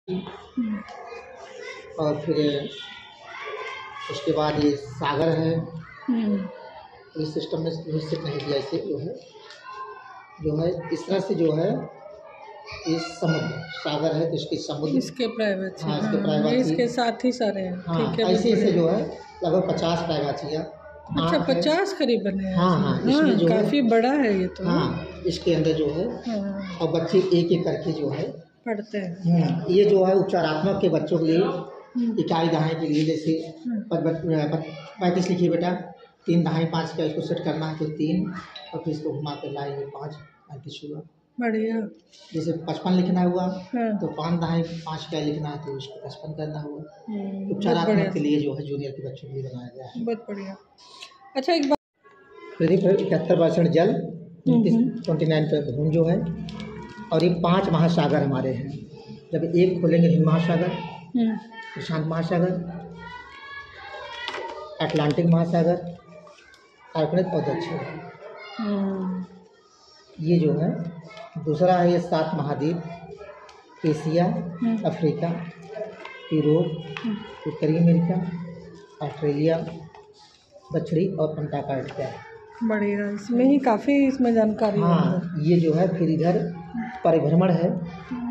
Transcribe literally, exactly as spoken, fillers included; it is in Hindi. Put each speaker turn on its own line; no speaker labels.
और फिर उसके बाद ये सागर है। इस सिस्टम में निश्चित नहीं दिया इसे जो है जो है इस तरह से जो है ये समुद्र सागर है तो इसकी समुद्र
इसके प्राइवेट
हाँ इसके प्राइवेट
इसके साथ ही सारे हैं।
हाँ
ठीक है,
ऐसे ऐसे जो है लगभग पचास प्राइवेट।
अच्छा पचास करीब बने हैं।
हाँ हाँ इसमें जो
काफ़ी बड़ा है ये तो।
हाँ इसके अंदर जो है
हाँ,
और बच्चे एक एक करके जो है
पढ़ते हैं।
ये जो है उपचारात्मक के बच्चों के लिए इकाई दहाई के लिए जैसे पैंतीस लिखिए बेटा, तीन दहाई पाँच का इसको सेट करना है तो तीन और फिर इसको घुमा कर लाएंगे पाँच पैंतीस हुआ।
बढ़िया।
जैसे पचपन लिखना हुआ
हाँ।
तो पाँच दहाई पाँच का लिखना है तो उसको पचपन करना हुआ। उपचारात्मक के लिए जो है जूनियर के बच्चों के लिए बनाया गया है।
बहुत बढ़िया। अच्छा एक बात,
फिर इकहत्तर परसेंट जल, ट्वेंटी नाइन पर घूम जो है और ये पांच महासागर हमारे हैं। जब एक खोलेंगे हिंद महासागर, प्रशांत महासागर, अटलांटिक महासागर, आर्कटिक और दक्षिण। ये जो है दूसरा है ये सात महाद्वीप, एशिया, अफ्रीका, यूरोप, उत्तरी अमेरिका, ऑस्ट्रेलिया, दक्षिणी और अंटार्कटिका।
बढ़िया, इसमें ही काफ़ी इसमें जानकारी है।
हाँ ये जो है फिर इधर परिभ्रमण है।